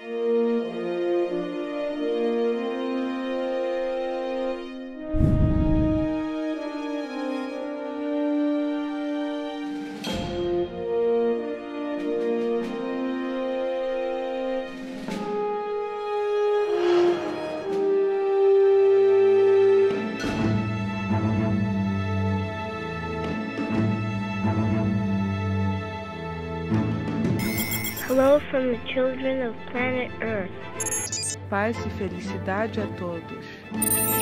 Hello from the children of planet Earth. Paz e felicidade a todos.